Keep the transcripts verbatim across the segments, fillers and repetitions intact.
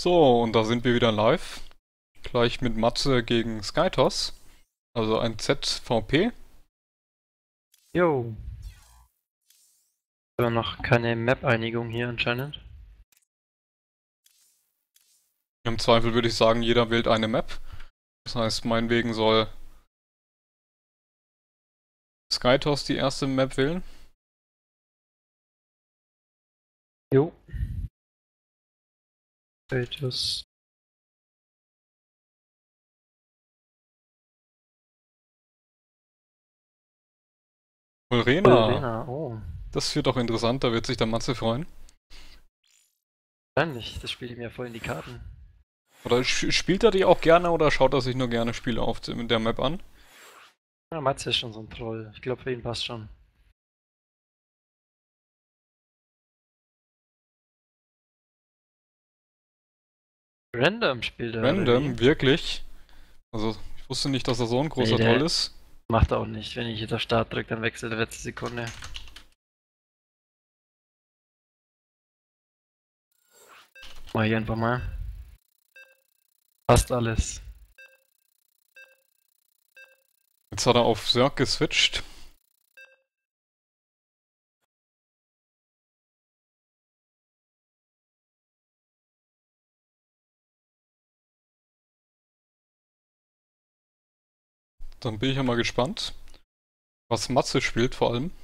So, und da sind wir wieder live. Gleich mit Matze gegen Skytos. Also ein Z V P. Jo. Aber noch keine Map-Einigung hier anscheinend. Im Zweifel würde ich sagen, jeder wählt eine Map. Das heißt, meinetwegen soll Skytos die erste Map wählen. Jo. Status. Ulrena. Arena, oh. Das wird doch interessant, da wird sich der Matze freuen. Wahrscheinlich, das spielt ihm ja voll in die Karten. Oder sch- spielt er die auch gerne oder schaut er sich nur gerne Spiele auf der Map an? Ja, Matze ist schon so ein Troll. Ich glaube, für ihn passt schon. Random spielt er. Random, oder wirklich? Also, ich wusste nicht, dass er so ein großer Nee, der- Troll ist. wie? Macht er auch nicht. Wenn ich jetzt auf Start drücke, dann wechselt er letzte Sekunde. Mach ich einfach mal. Passt alles. Jetzt hat er auf Zerg geswitcht. Dann bin ich ja mal gespannt, was Matze spielt vor allem.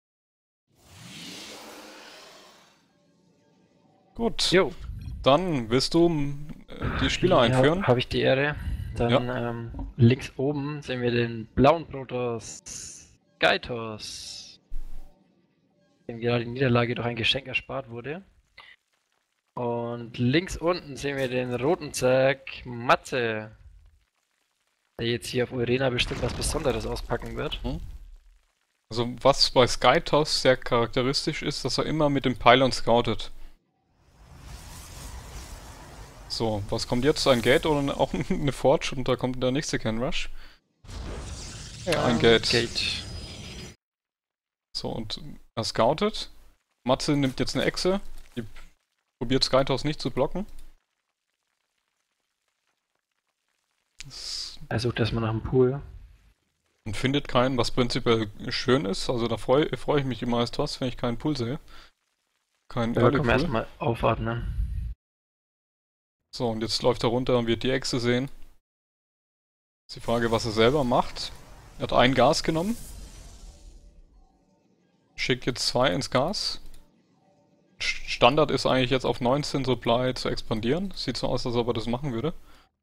Gut, Jo. dann willst du äh, die Spieler einführen? Ja, habe ich die Ehre. Dann Ja. ähm, links oben sehen wir den blauen Protoss Skytos, dem gerade die Niederlage durch ein Geschenk erspart wurde. Und links unten sehen wir den roten Zack Matze, der jetzt hier auf Urena bestimmt was Besonderes auspacken wird. Also was bei Skytos sehr charakteristisch ist, dass er immer mit dem Pylon scoutet. So, was kommt jetzt? Ein Gate oder eine, auch eine Forge und da kommt der nächste Can Rush? Ja, ein Gate. Gate. So, und er scoutet. Matze nimmt jetzt eine Echse. Die probiert Skytos nicht zu blocken. Das Er sucht erstmal nach dem Pool. und findet keinen, was prinzipiell schön ist. Also da freue freu ich mich immer als Toss, wenn ich keinen Pool sehe. Keinen Ja, Early komm Pool. erstmal aufatmen. So, und jetzt läuft er runter und wird die Echse sehen. Ist die Frage, was er selber macht. Er hat ein Gas genommen. Schickt jetzt zwei ins Gas. St- Standard ist eigentlich jetzt auf neunzehn Supply zu expandieren. Sieht so aus, als ob er das machen würde.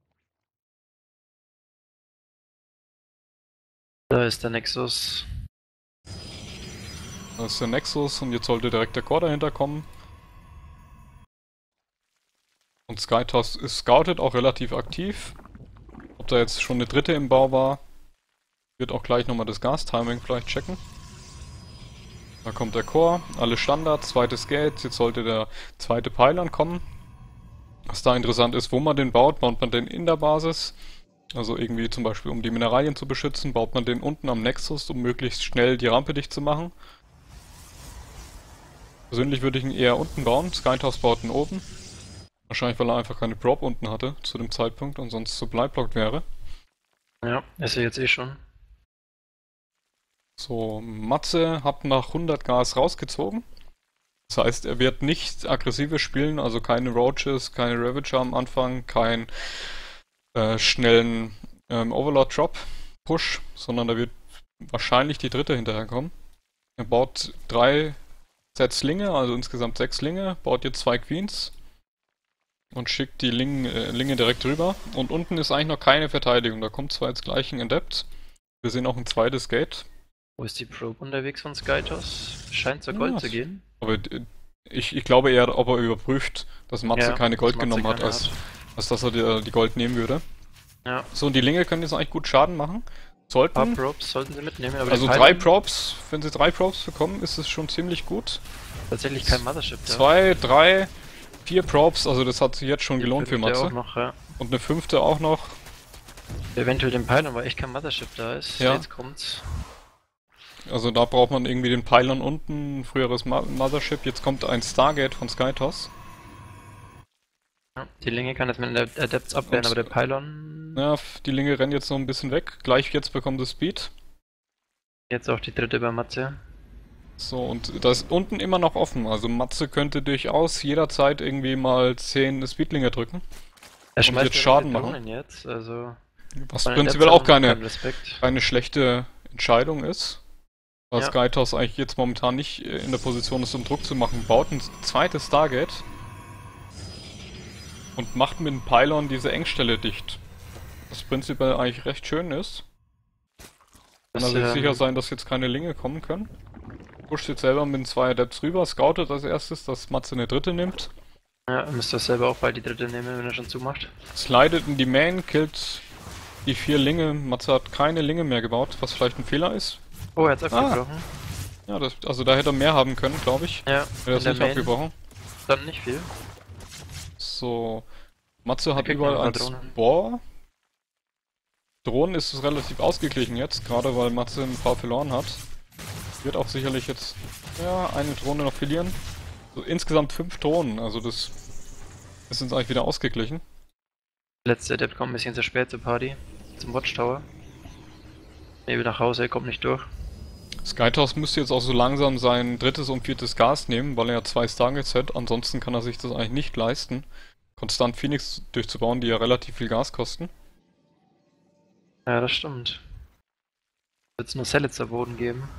Da ist der Nexus. Da ist der Nexus und jetzt sollte direkt der Core dahinter kommen. Und Skytos ist scouted, auch relativ aktiv. Ob da jetzt schon eine dritte im Bau war, wird auch gleich nochmal das Gas-Timing vielleicht checken. Da kommt der Core, alle Standards, zweites Gate, jetzt sollte der zweite Pylon kommen. Was da interessant ist, wo man den baut, baut man den in der Basis. Also irgendwie zum Beispiel, um die Mineralien zu beschützen, baut man den unten am Nexus, um möglichst schnell die Rampe dicht zu machen. Persönlich würde ich ihn eher unten bauen, Skytos baut ihn oben. Wahrscheinlich, weil er einfach keine Prop unten hatte zu dem Zeitpunkt und sonst Supply blockt wäre. Ja, ist er jetzt eh schon. So, Matze hat nach hundert Gas rausgezogen. Das heißt, er wird nicht aggressives spielen, also keine Roaches, keine Ravager am Anfang, keinen äh, schnellen ähm, Overlord-Drop-Push, sondern da wird wahrscheinlich die dritte hinterherkommen. Er baut drei Sets Linge, also insgesamt sechs Linge, baut jetzt zwei Queens und schickt die Linge, äh, Linge direkt rüber. Und unten ist eigentlich noch keine Verteidigung, da kommt zwar jetzt gleich ein Adept. Wir sehen auch ein zweites Gate. Wo ist die Probe unterwegs von Skytos? Scheint zur Ja, Gold es- zu gehen. Aber äh, ich, ich glaube eher, ob er überprüft, dass Matze Ja, keine Gold dass Matze genommen hat, keine als, hat. als dass er die, die Gold nehmen würde. Ja, So, und die Linge können jetzt eigentlich gut Schaden machen. ein paar Sollten, Probes sollten sie mitnehmen, aber also den drei Pylon Probes, wenn sie drei Probes bekommen, ist es schon ziemlich gut. tatsächlich kein Mothership da. Zwei, drei, vier Probes, also das hat sich jetzt schon Die gelohnt für fünfte Matze. auch noch, ja. Und eine fünfte auch noch. Eventuell den Pylon, weil echt kein Mothership da ist. Ja. Jetzt kommt's. Also da braucht man irgendwie den Pylon unten, ein früheres Ma Mothership. Jetzt kommt ein Stargate von Skytos. Ja, die Linge kann das mit den Adepts abwehren, Und, aber der Pylon... Ja, die Linge rennt jetzt noch ein bisschen weg. Gleich jetzt bekommt es Speed. Jetzt auch die dritte bei Matze. So, und das ist unten immer noch offen. Also Matze könnte durchaus jederzeit irgendwie mal zehn Speedlinge drücken. Er schmeißt jetzt ja Schaden diese machen. Drohnen jetzt, also... Was von den prinzipiell Adepts auch keine, keinen Respekt. keine schlechte Entscheidung ist. Weil Ja. Skytos eigentlich jetzt momentan nicht in der Position ist, um Druck zu machen. Baut ein zweites Stargate. Und macht mit dem Pylon diese Engstelle dicht. Was prinzipiell eigentlich recht schön ist. Kann er sich ähm, sicher sein, dass jetzt keine Linge kommen können. Pusht jetzt selber mit den zwei Adepts rüber, scoutet als erstes, dass Matze eine dritte nimmt. Ja, er müsste selber auch bald die dritte nehmen, wenn er schon zumacht. Slidet in die Main, killt die vier Linge. Matze hat keine Linge mehr gebaut, was vielleicht ein Fehler ist. Oh, er hat's Ah. abgebrochen. Ja, das, also da hätte er mehr haben können, glaube ich. Ja, Wäre das in der nicht Main abgebrochen. dann nicht viel. So. Matze hat kriegt überall noch ein ein paar Drohnen. Spore. Drohnen ist es relativ ausgeglichen jetzt, gerade weil Matze ein paar verloren hat. Wird auch sicherlich jetzt ja, eine Drohne noch verlieren. So, insgesamt fünf Drohnen, also das ist uns eigentlich wieder ausgeglichen. Letzter Adept kommt ein bisschen zu spät zur Party. Zum Watchtower. Nebel nach Hause, er kommt nicht durch. Skytos müsste jetzt auch so langsam sein drittes und viertes Gas nehmen, weil er ja zwei Stargates hat. Ansonsten kann er sich das eigentlich nicht leisten, konstant Phoenix durchzubauen, die ja relativ viel Gas kosten. Ja, das stimmt. Wird es nur Cellitzer Boden geben.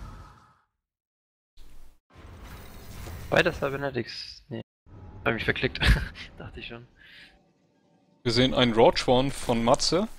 Beides Cybernetics. Nee. Hab mich verklickt. Dachte ich schon. Wir sehen einen Roach-One von Matze.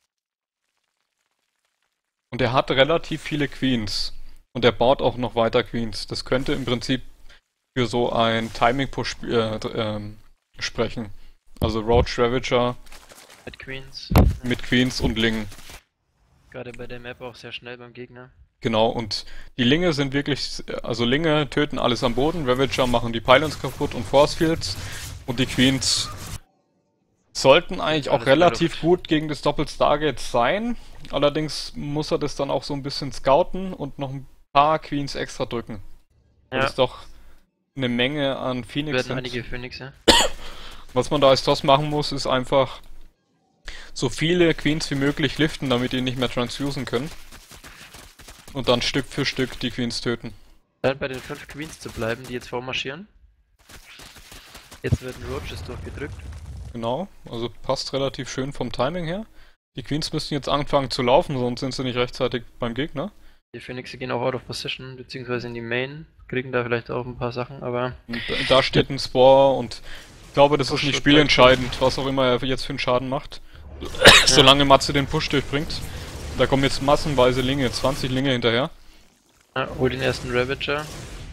Und er hat relativ viele Queens. Und er baut auch noch weiter Queens. Das könnte im Prinzip für so ein Timing-Push äh, ähm, sprechen. Also Roach Ravager Mit Queens. mit Queens und Lingen. Gerade bei der Map auch sehr schnell beim Gegner. Genau, und die Linge sind wirklich, also Linge töten alles am Boden, Ravager machen die Pylons kaputt und Force Fields und die Queens sollten eigentlich auch Alles in der relativ Luft. gut gegen das Doppel-Stargate sein. Allerdings muss er das dann auch so ein bisschen scouten und noch ein paar Queens extra drücken. Weil Ja, es doch eine Menge an Phoenix werden sind. einige Phoenixe. Was man da als Toss machen muss, ist einfach so viele Queens wie möglich liften, damit die nicht mehr transfusen können. Und dann Stück für Stück die Queens töten. Dann bei den fünf Queens zu bleiben, die jetzt vormarschieren. Jetzt werden Roaches durchgedrückt. Genau, also passt relativ schön vom Timing her. Die Queens müssen jetzt anfangen zu laufen, sonst sind sie nicht rechtzeitig beim Gegner. Die Phoenixe gehen auch out of position, beziehungsweise in die Main. Kriegen da vielleicht auch ein paar Sachen, aber... Und da- da steht ein Spore und ich glaube, das ist Push nicht wird spielentscheidend, was auch immer er jetzt für einen Schaden macht. Solange Matze den Push durchbringt. Da kommen jetzt massenweise Linge, zwanzig Linge hinterher. Ja, hol den ersten Ravager.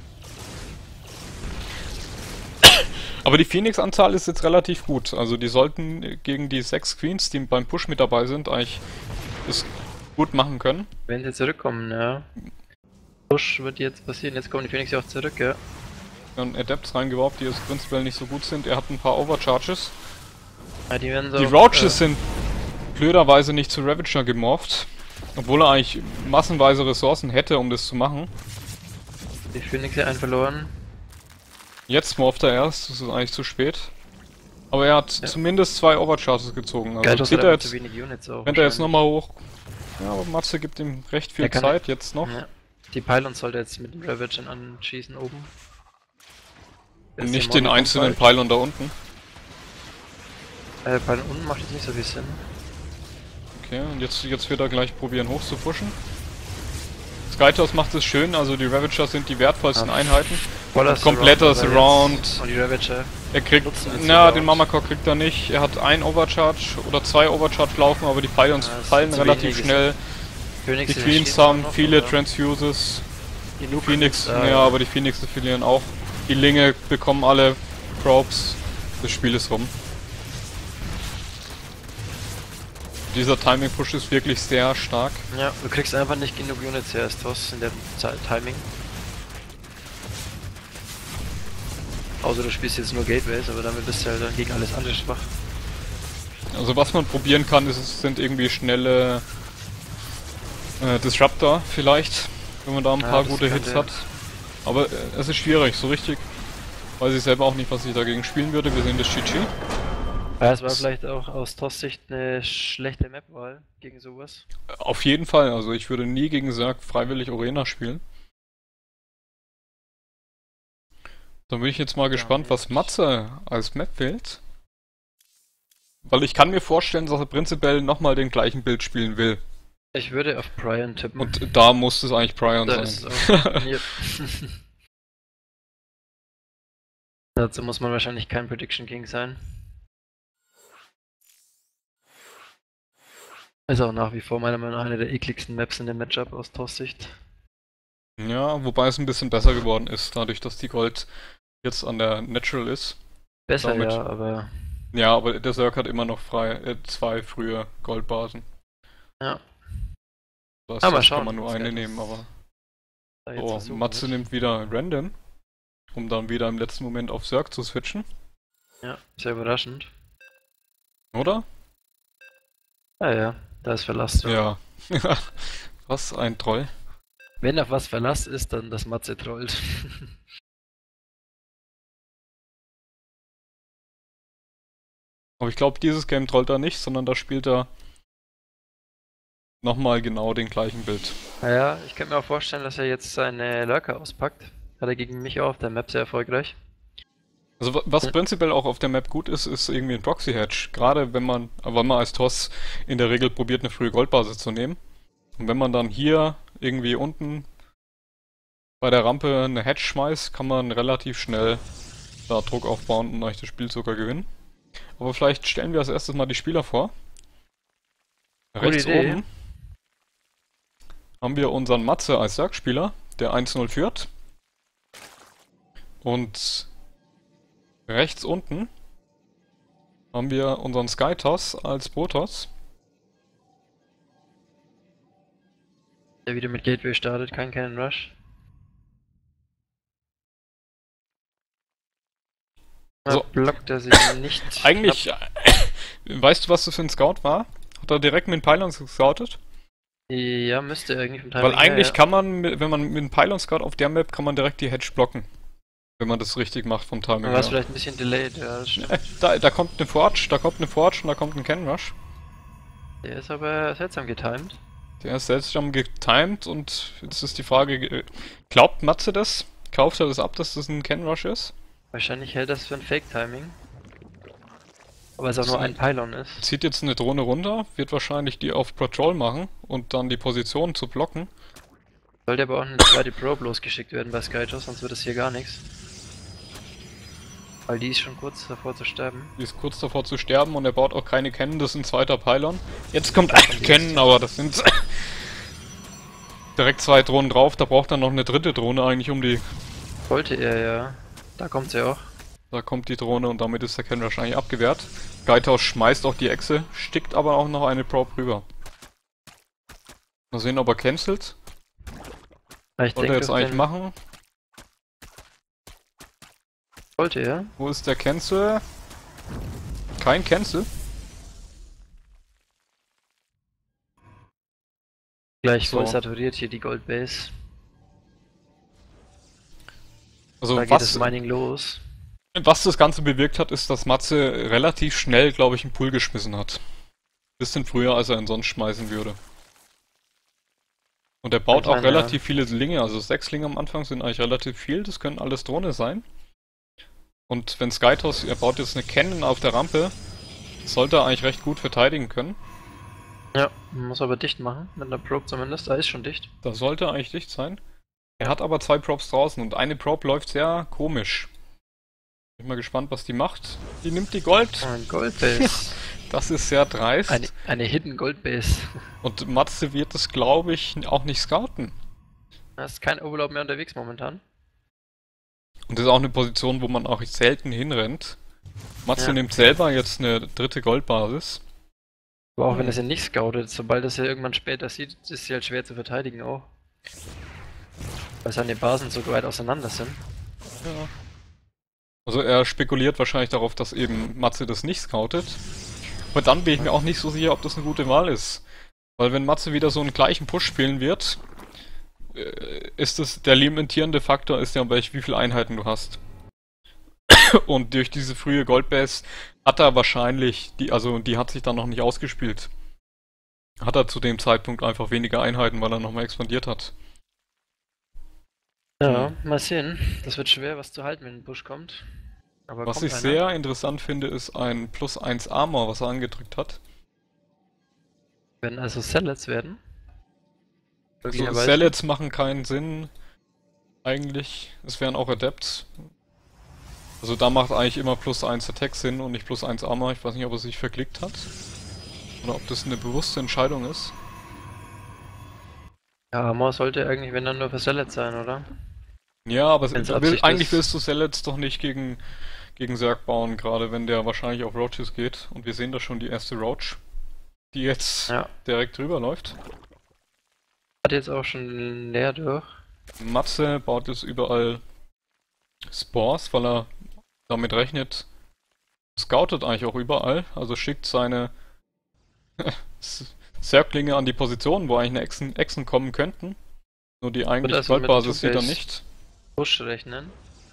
Aber die Phoenix-Anzahl ist jetzt relativ gut. Also die sollten gegen die sechs Queens, die beim Push mit dabei sind, eigentlich das gut machen können. Wenn sie zurückkommen, ja. Push wird jetzt passieren, jetzt kommen die Phoenix ja auch zurück, ja. Dann Adepts reingebaut, die jetzt prinzipiell nicht so gut sind. Er hat ein paar Overcharges. ja die werden so Die auf, Roaches äh, sind blöderweise nicht zu Ravager gemorpht. Obwohl er eigentlich massenweise Ressourcen hätte, um das zu machen. die Phoenixe einen verloren. Jetzt morpht er erst, das ist eigentlich zu spät. Aber er hat Ja. zumindest zwei Overcharges gezogen. Also Geil, dass zieht er er jetzt jetzt, zu wenig Units auch. rennt er jetzt wahrscheinlich. nochmal hoch. Ja, aber Matze gibt ihm recht viel Er kann- Zeit jetzt noch. Ja. Die Pylons sollte jetzt mit den Ravagern anschießen oben. Und Jetzt nicht der den Morning einzelnen kommt Pylon da unten. bald. Äh, Pylon unten macht jetzt nicht so viel Sinn. Okay, und jetzt, jetzt wird er gleich probieren hoch zu pushen. Skytos macht es schön, also die Ravager sind die wertvollsten Ja. Einheiten. Voller kompletter Surround, aber Surround. jetzt- Und die Ravager. Er kriegt, Nutzen jetzt na, Surround. den Mamakor kriegt er nicht. Er hat ein Overcharge oder zwei Overcharge laufen, aber die Pylons Ja, das fallen ist zu relativ wenig, schnell. Phoenix Die Queens haben viele Transfuses. Genug Phoenix, da, ja, aber die Phoenix verlieren auch. Die Linge bekommen alle Probes. Das Spiel ist rum. Dieser Timing-Push ist wirklich sehr stark. Ja, du kriegst einfach nicht genug Units her, ist was in dem Zeit Timing. Außer du spielst jetzt nur Gateways, aber damit bist du halt dann gegen alles andere schwach. Also was man probieren kann, ist, es sind irgendwie schnelle äh, Disruptor vielleicht, wenn man da ein Ja, paar das gute könnte- Hits hat. Aber äh, es ist schwierig, so richtig weiß ich selber auch nicht, was ich dagegen spielen würde. Wir sehen das G G. Ja, es war vielleicht auch aus T O S-Sicht eine schlechte Map-Wahl gegen sowas. Auf jeden Fall, also ich würde nie gegen Zerg freiwillig Arena spielen. Dann bin ich jetzt mal gespannt, was Matze als Map wählt. Weil ich kann mir vorstellen, dass er prinzipiell nochmal den gleichen Bild spielen will. Ich würde auf Prion tippen. Und da muss es eigentlich Prion Da sein. ist es auch. Yep. Dazu muss man wahrscheinlich kein Prediction King sein. Ist auch nach wie vor meiner Meinung nach eine der ekligsten Maps in dem Matchup aus T O S-Sicht. Ja, wobei es ein bisschen besser geworden ist, dadurch, dass die Gold jetzt an der Natural ist. Besser, Damit- ja, aber Ja, aber der Zerg hat immer noch frei äh, zwei frühe Goldbasen. ja. Das, Ah, mal das schauen, kann man nur was eine geil nehmen, ist. aber... Da jetzt Oh, versuchen Matze wird. nimmt wieder Random, um dann wieder im letzten Moment auf Zerg zu switchen, Ja, sehr überraschend. oder? Ah ja, da ist Verlass. Ja. Was ein Troll. Wenn auf was Verlass ist, dann das Matze trollt. Aber ich glaube, dieses Game trollt er nicht, sondern da spielt er nochmal genau den gleichen Bild. Naja, ich könnte mir auch vorstellen, dass er jetzt seine Lurker auspackt. Hat er gegen mich auch auf der Map sehr erfolgreich. Also wa- was Ja. prinzipiell auch auf der Map gut ist, ist irgendwie ein Proxy-Hedge. Gerade wenn man, weil man als T O S in der Regel probiert, eine frühe Goldbasis zu nehmen. Und wenn man dann hier irgendwie unten bei der Rampe eine Hedge schmeißt, kann man relativ schnell da Druck aufbauen und euch das Spiel sogar gewinnen. Aber vielleicht stellen wir als erstes mal die Spieler vor. Gute Rechts Idee. oben haben wir unseren Matze als Zerg-Spieler, der eins null führt. Und rechts unten haben wir unseren Skytoss als Protoss. Der wieder mit Gateway startet, kein Cannon Rush. Da So. blockt er sich nicht. Eigentlich, weißt du, was das für ein Scout war? Hat er direkt mit den Pylons gescoutet? Ja, müsste irgendwie vom Timing Weil eigentlich her, ja. kann man, mit- wenn man mit dem Pylon Scout auf der Map, kann man direkt die Hedge blocken. Wenn man das richtig macht vom Timing Dann war es her. vielleicht ein bisschen delayed, ja, das stimmt. Äh, Da, da kommt eine Forge, da kommt eine Forge und da kommt ein Cannon Rush. Der ist aber seltsam getimed. Der ist seltsam getimed und jetzt ist die Frage, äh, glaubt Matze das? Kauft er das ab, dass das ein Cannon Rush ist? Wahrscheinlich hält das für ein Fake-Timing. Aber es auch So. nur ein Pylon ist. Zieht jetzt eine Drohne runter, wird wahrscheinlich die auf Patrol machen und dann die Position zu blocken. Sollte aber auch eine zweite Probe losgeschickt werden bei Skytoss, sonst wird es hier gar nichts. Weil die ist schon kurz davor zu sterben. Die ist kurz davor zu sterben und er baut auch keine Cannon, das ist ein zweiter Pylon. Jetzt kommt ein Cannon, aber das sind direkt zwei Drohnen drauf, da braucht er noch eine dritte Drohne eigentlich um die... Wollte er ja. Da kommt sie auch. Da kommt die Drohne und damit ist der Cannon wahrscheinlich abgewehrt. Geithaus schmeißt auch die Echse, stickt aber auch noch eine Probe rüber. Mal sehen, ob er cancelt. Aber ich Wollte denke, er jetzt durch eigentlich den- machen? Wollte er. Wo ist der Cancel? Kein Cancel. Gleich So. voll saturiert hier die Goldbase. Also Da geht was, das Mining los. was das Ganze bewirkt hat, ist, dass Matze relativ schnell, glaube ich, einen Pool geschmissen hat. Bisschen früher, als er ihn sonst schmeißen würde. Und er baut Kann auch sein, relativ viele Linge, also sechs Linge am Anfang sind eigentlich relativ viel, das können alles Drohne sein. Und wenn Skytoss, er baut jetzt eine Cannon auf der Rampe, sollte er eigentlich recht gut verteidigen können. Ja, man muss aber dicht machen, mit einer Probe zumindest. Da ist schon dicht. Da sollte er eigentlich dicht sein. Er hat aber zwei Probes draußen und eine Probe läuft sehr komisch. Bin mal gespannt, was die macht. Die nimmt die Gold. Ein Goldbase. Das ist sehr dreist. eine, eine Hidden Goldbase. Und Matze wird es, glaube ich, auch nicht scouten. Da ist kein Overlord mehr unterwegs momentan. Und das ist auch eine Position, wo man auch selten hinrennt. Matze Ja. nimmt selber jetzt eine dritte Goldbasis. Aber auch wenn er sie nicht scoutet, sobald er sie irgendwann später sieht, ist sie halt schwer zu verteidigen auch. Weil seine Basen so weit auseinander sind. Ja. Also er spekuliert wahrscheinlich darauf, dass eben Matze das nicht scoutet. Aber dann bin ich mir auch nicht so sicher, ob das eine gute Wahl ist. Weil wenn Matze wieder so einen gleichen Push spielen wird, äh, ist es der limitierende Faktor, ist ja, welch, wie viele Einheiten du hast. Und durch diese frühe Goldbase hat er wahrscheinlich, die, also die hat sich dann noch nicht ausgespielt. Hat er zu dem Zeitpunkt einfach weniger Einheiten, weil er nochmal expandiert hat. Ja, Hm. mal sehen. Das wird schwer, was zu halten, wenn ein Busch kommt. Aber Was kommt ich einer. sehr interessant finde, ist ein Plus eins Armor, was er angedrückt hat. Werden also Salads werden. Also Möglicherweise. Salads machen keinen Sinn. Eigentlich. Es wären auch Adepts. Also da macht eigentlich immer plus eins Attack Sinn und nicht plus eins Armor. Ich weiß nicht, ob er sich verklickt hat. Oder ob das eine bewusste Entscheidung ist. Ja, Armor sollte eigentlich, wenn dann nur für Salads sein, oder? Ja, aber Wenn's du will, Absicht eigentlich ist. willst du Salads doch nicht gegen, gegen Zerg bauen, gerade wenn der wahrscheinlich auf Roaches geht. Und wir sehen da schon die erste Roach, die jetzt Ja. direkt drüber läuft. Hat jetzt auch schon leer durch. Matze baut jetzt überall Spores, weil er damit rechnet. Scoutet eigentlich auch überall, also schickt seine Zerglinge an die Positionen, wo eigentlich eine Echsen, Echsen kommen könnten. Nur die eigentliche also mit Goldbasis sieht er Two-Base nicht. Busch rechnen.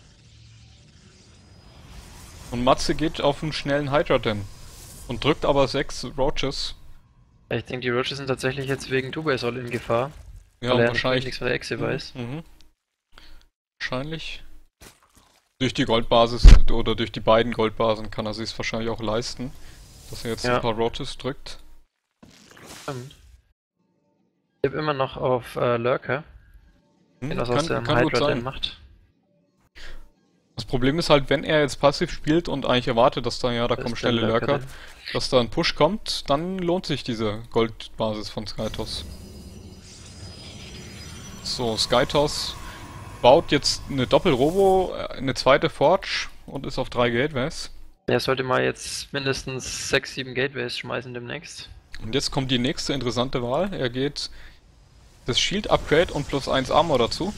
Und Matze geht auf einen schnellen Hydra Den und drückt aber sechs Roaches. Ich denke, die Roaches sind tatsächlich jetzt wegen Two-Base all in Gefahr. Ja, weil er wahrscheinlich. nichts von der Echse weiß. Mhm. Wahrscheinlich. Durch die Goldbasis oder durch die beiden Goldbasen kann er sich es wahrscheinlich auch leisten, dass er jetzt Ja. ein paar Roaches drückt. Stimmt. Ich habe immer noch auf äh, Lurker, Hm, den was kann aus dem kann gut Hydra sein. macht. Das Problem ist halt, wenn er jetzt passiv spielt und eigentlich erwartet, dass da ja, da Da kommen ist der schnelle Lurker Lurker, drin. dass da ein Push kommt, dann lohnt sich diese Goldbasis von Skytos. So, Skytos baut jetzt eine Doppel-Robo, äh, eine zweite Forge und ist auf drei Gateways. Er sollte mal jetzt mindestens sechs, sieben Gateways schmeißen demnächst. Und jetzt kommt die nächste interessante Wahl. Er geht das Shield Upgrade und plus eins Armor dazu.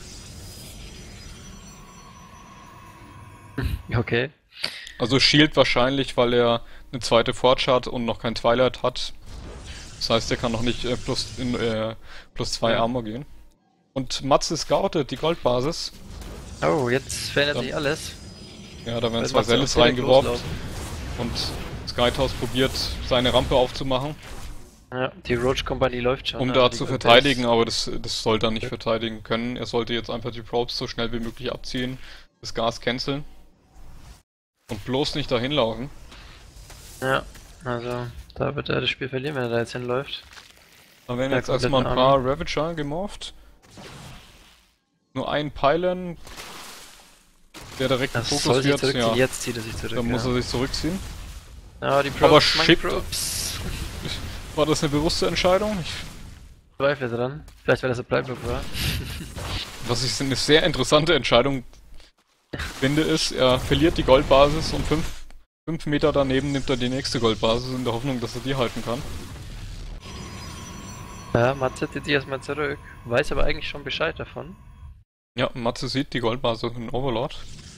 Okay. Also Shield wahrscheinlich, weil er eine zweite Forge hat und noch kein Twilight hat. Das heißt, er kann noch nicht äh, plus, in, äh, plus zwei Ja. Armor gehen. Und Matze scoutet die Goldbasis. Oh, jetzt verändert Dann- sich alles. Ja, da werden Weil zwei Matze auch Zealots direkt reingeworfen. loslaufen. Und Skytos probiert seine Rampe aufzumachen, Ja, die Roach Company läuft schon. um also da die zu Gold verteidigen, Base. aber das, das sollte er nicht verteidigen können. Er sollte jetzt einfach die Probes so schnell wie möglich abziehen, das Gas canceln und bloß nicht dahin laufen. Ja, also da wird er das Spiel verlieren, wenn er da jetzt hinläuft. Da werden Ja, jetzt erstmal ein komplett paar Ravager gemorpht. Nur ein Pylon, der direkt im Das Fokus soll sich wird. zurückziehen, Ja, jetzt zieht er sich zurück. dann muss ja. er sich zurückziehen. Ja, die Probes, Aber meine shit. Probes. War das eine bewusste Entscheidung? Ich, Zweifel dran. Vielleicht weil das ein Bleiblock war. was ich eine sehr interessante Entscheidung finde, ist, er verliert die Goldbasis und fünf, fünf Meter daneben nimmt er die nächste Goldbasis in der Hoffnung, dass er die halten kann. Ja, Matze zieht sich erstmal zurück. Weiß aber eigentlich schon Bescheid davon. Ja, Matze sieht die Goldbasis in Overlord.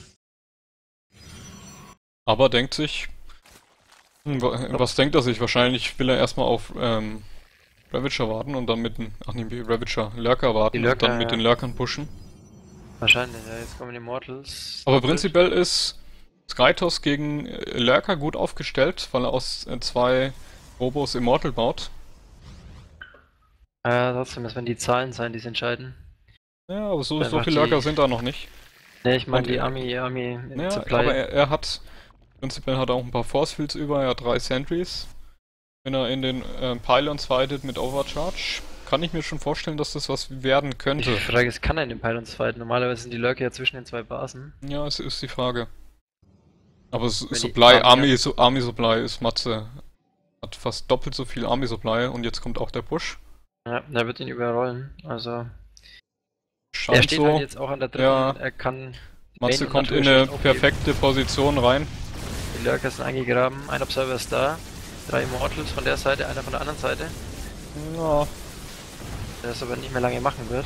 Aber denkt sich, hm, wa- was denkt er sich? Wahrscheinlich will er erstmal auf ähm, Ravager warten und dann mit den, ach nee, wie Ravager, Lurker warten Die Lurker, und dann mit ja. den Lurkern pushen. Wahrscheinlich, ja, jetzt kommen die Mortals. Aber prinzipiell ist Skytos gegen äh, Lurker gut aufgestellt, weil er aus äh, zwei Robos Immortal baut. Ja, trotzdem, es werden die Zahlen sein, die es entscheiden. Ja, aber so, so Einfach viele Lurker die- sind da noch nicht. Ne, ich meine Und die er- Army, Army in Ja, Supply. aber er, er hat, prinzipiell hat er auch ein paar Force Fields über, er hat drei Sentries. Wenn er in den äh, Pylons fightet mit Overcharge, kann ich mir schon vorstellen, dass das was werden Die könnte. Frage ist, kann er in den Pylons fighten? Normalerweise sind die Lurker ja zwischen den zwei Basen. Ja, es ist die Frage. Aber S- Wenn die Supply, Army Army, hat- so, Army Supply ist Matze. Hat fast doppelt so viel Army Supply und jetzt kommt auch der Push. Ja, er wird ihn überrollen. Also, er Scheint steht so. halt jetzt auch an der dritten. Ja. Er kann. Matze Main- kommt in Naturschicht eine aufgeben. perfekte Position rein. Die Lurker sind eingegraben. Ein Observer ist da. Drei Immortals von der Seite, einer von der anderen Seite. Ja, Der das aber nicht mehr lange machen wird.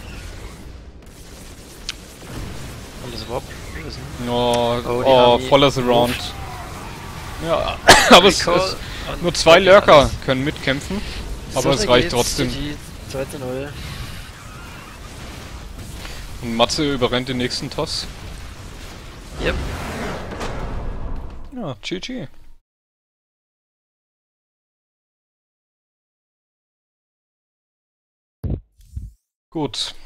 Und das überhaupt lösen. oh, Oh, die oh Army voller Surround. ruft. Ja, aber es, Recall es, und nur zwei alles. Lurker können mitkämpfen. Aber So es schnell reicht geht's. trotzdem. G G, zwei zu null. Und Matze überrennt den nächsten Toss. Yep. Ja, G G. Gut.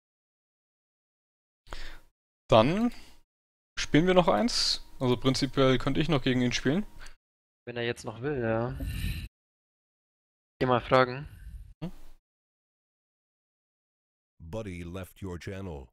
Dann spielen wir noch eins. Also prinzipiell könnte ich noch gegen ihn spielen. Wenn er jetzt noch will, ja. Geh mal fragen. Buddy left your channel.